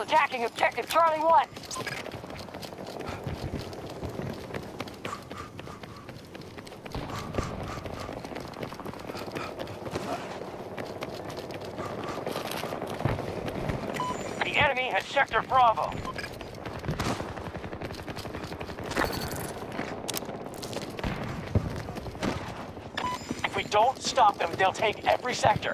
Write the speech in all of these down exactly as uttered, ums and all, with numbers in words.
attacking objective Charlie one. The enemy has sector Bravo. If we don't stop them, they'll take every sector.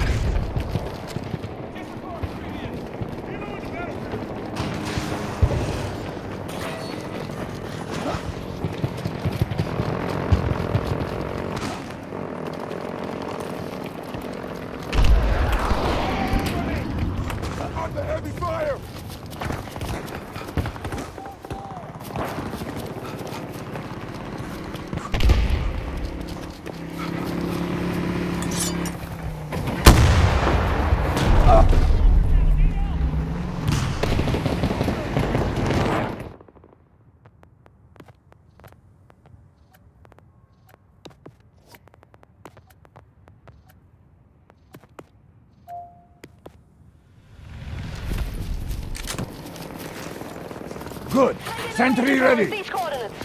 Good. Sentry ready. These coordinates.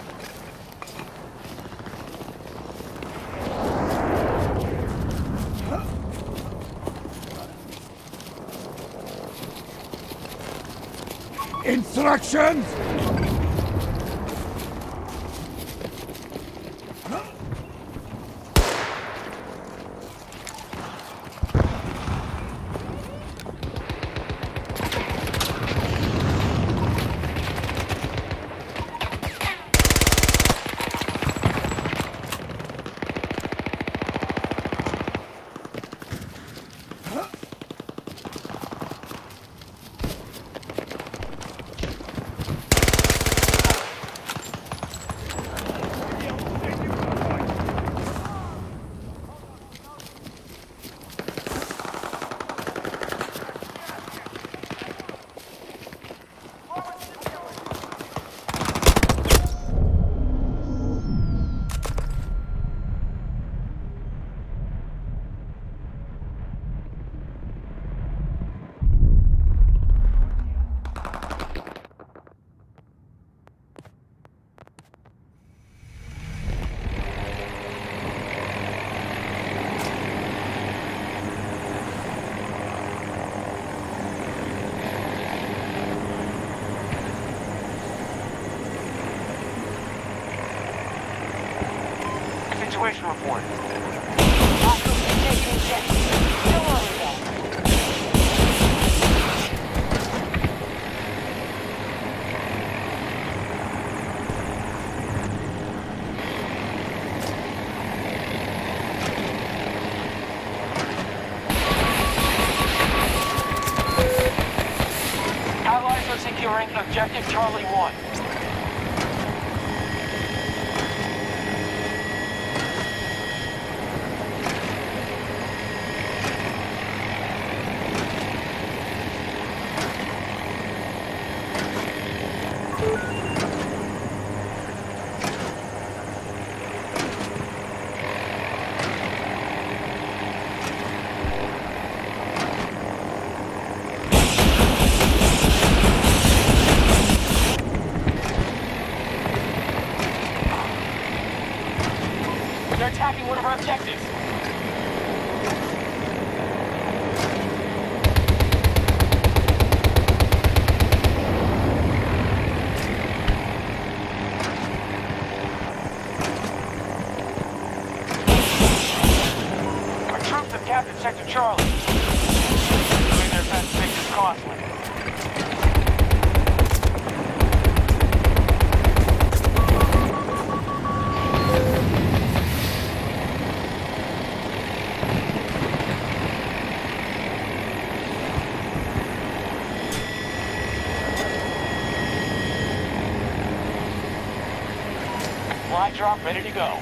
Instructions. Situation report. Hostiles have taken objective. Still on with that. Allies are securing objective Charlie one. They're attacking one of our objectives. Our troops have captured Sector Charlie. Doing their best to make this costly. Fly drop ready to go.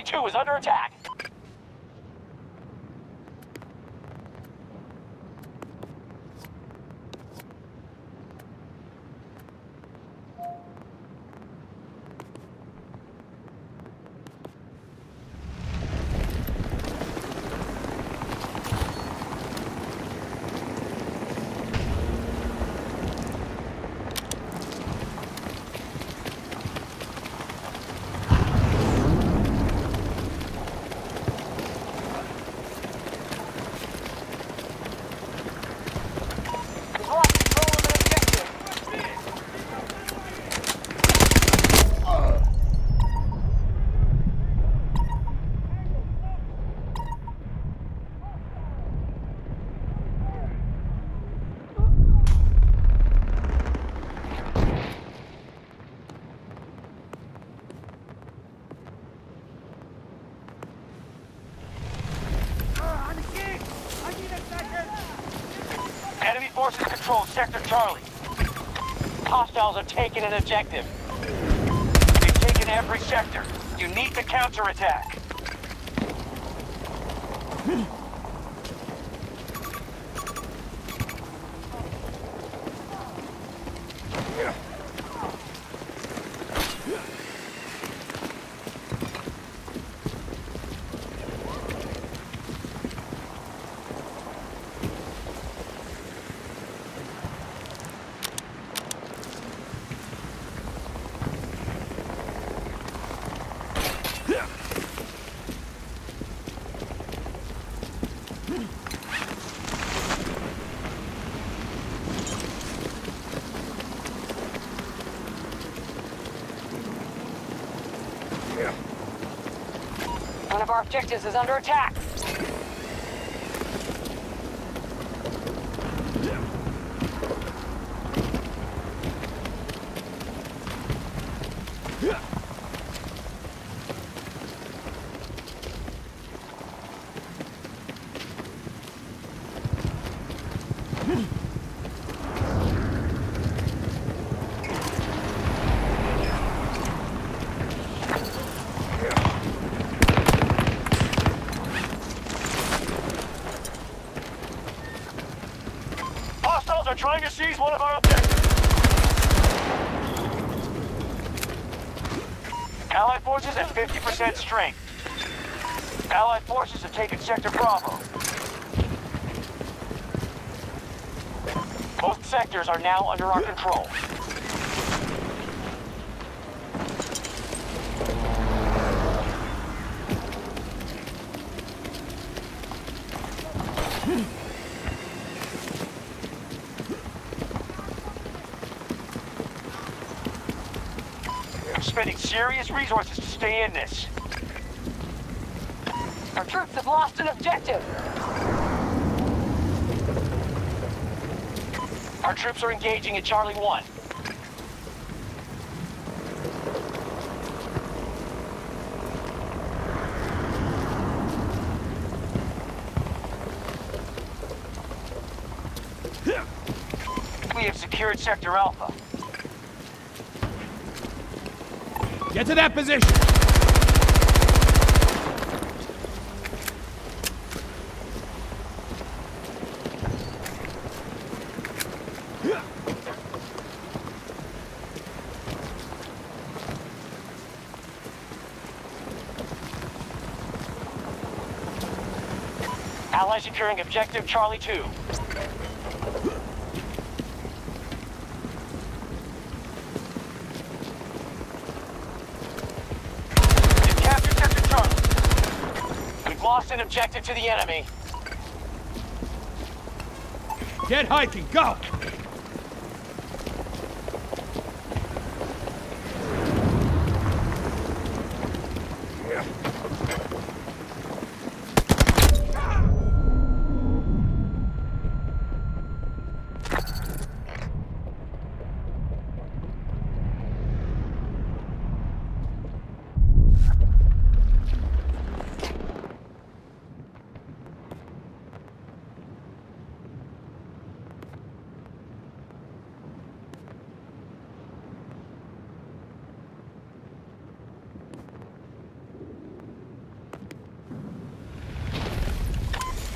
two is under attack. We've lost control of an objective. Enemy forces control Sector Charlie. Hostiles are taking an objective. They've taken every sector. You need to counterattack. One of our objectives is under attack. Hostiles are trying to seize one of our objectives. Allied forces at fifty percent strength. Allied forces have taken Sector Bravo. Both sectors are now under our control. I'm spending serious resources to stay in this. Our troops have lost an objective. Our troops are engaging at Charlie one. We have secured Sector Alpha. Get to that position! Allies securing objective Charlie two. We've captured Sector Charlie. We've lost an objective to the enemy. Get hiking, go!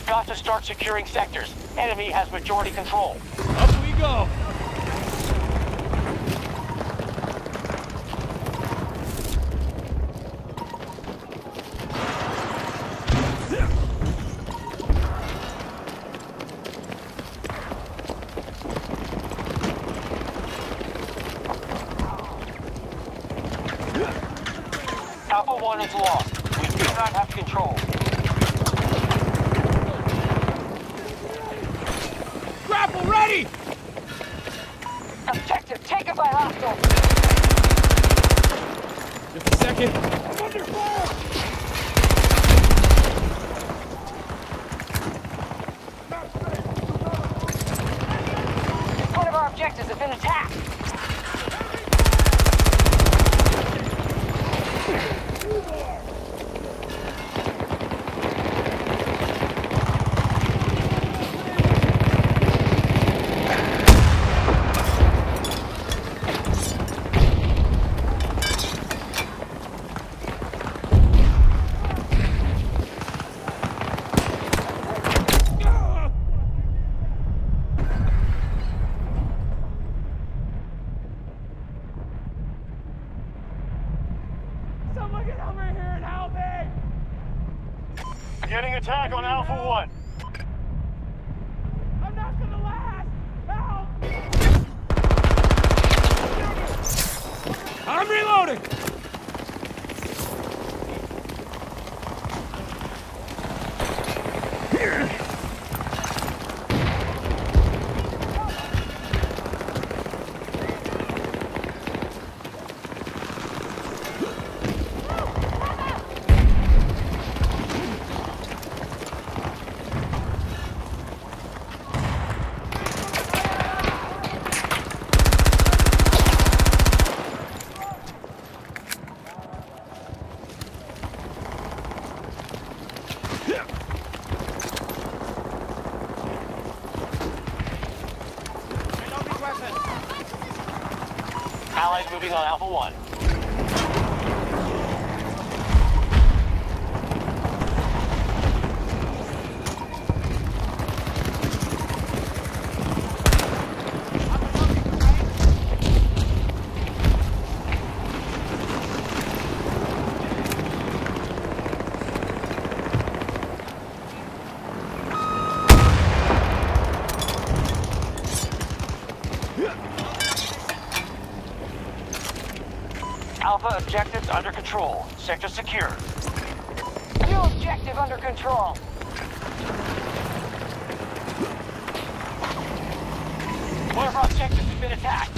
got to start securing sectors. Enemy has majority control. Up we go. Alpha one is lost. We do not have control. Grapple ready! Objective taken by hostiles. Just a second. I'm under fire! One of our objectives has been attacked. Someone get over here and help me! Getting attack on Alpha one. I'm not gonna last! Help! I'm reloading! Allies moving on Alpha one. Alpha objectives under control. Sector secure. New objective under control. One of our objectives has been attacked.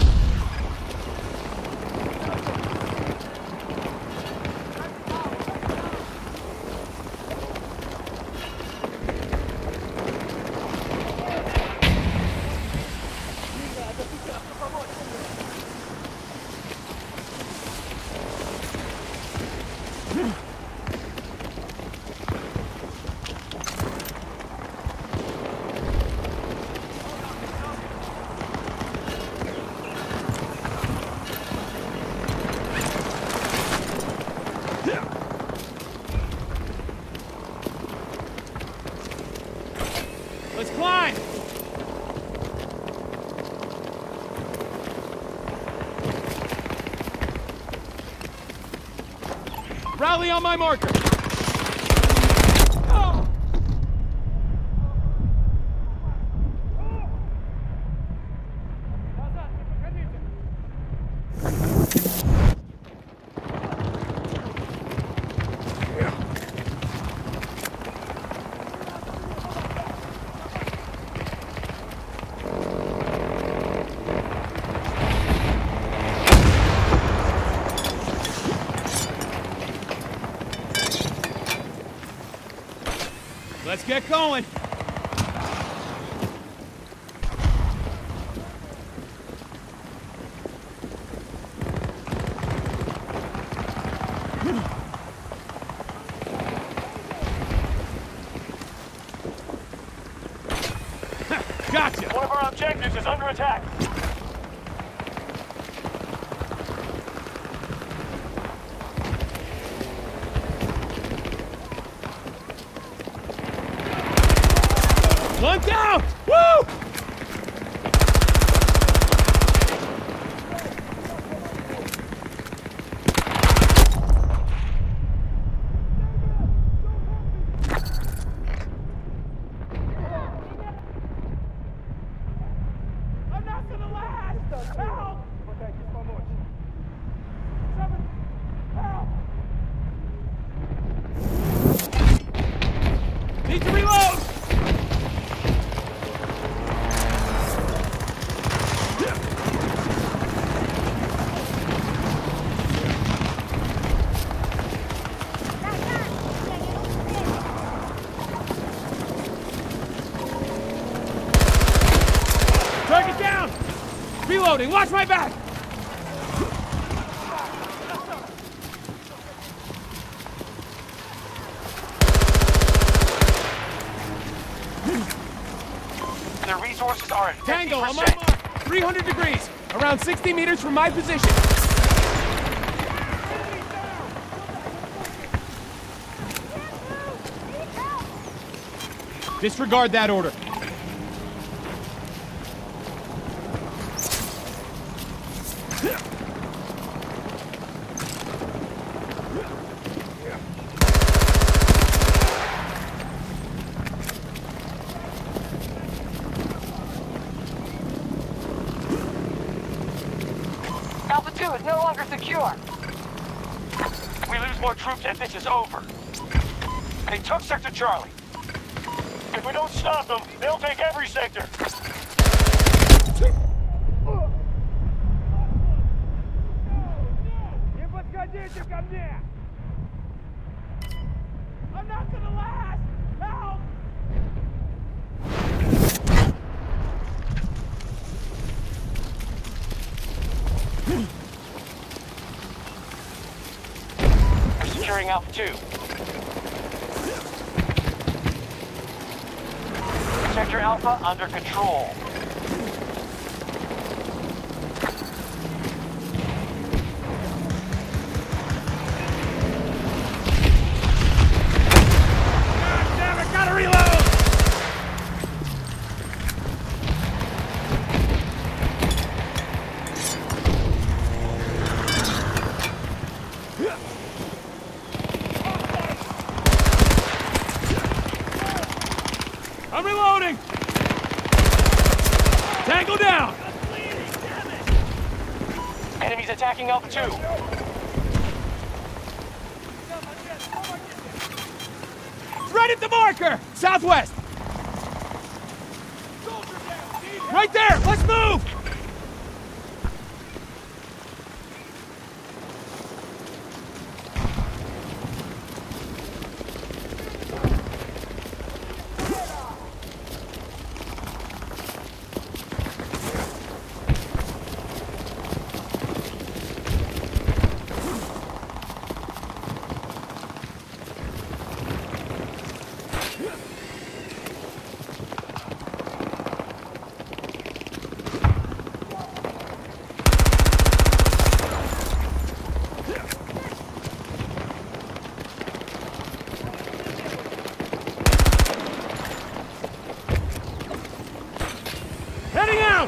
Let's climb! Rally on my marker! Oh! Let's get going! Gotcha! One of our objectives is under attack. Reloading! Watch my back! The resources are at fifty percent. Tango, I'm on mark! three hundred degrees! Around sixty meters from my position! Disregard that order. Alpha two is no longer secure. We lose more troops and this is over. They took Sector Charlie. If we don't stop them, they'll take every sector. I'm not gonna last! Help! We're securing Alpha two. Sector Alpha under control. God damn it, gotta reload! I'm reloading! Tango down! Enemies attacking Alpha two. Right at the marker! Southwest! Right there! Let's move! Heading out!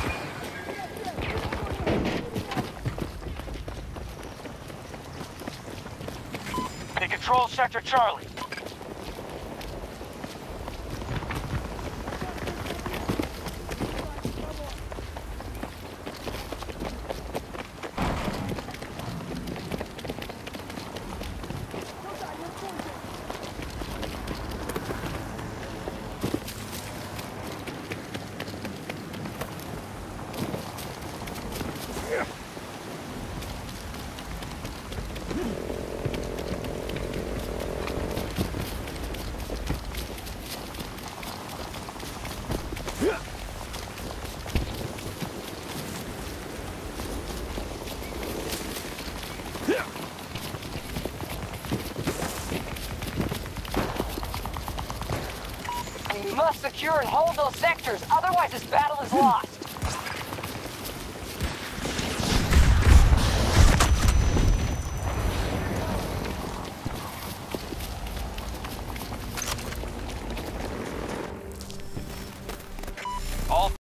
They control Sector Charlie. We must secure and hold those sectors, otherwise this battle is lost.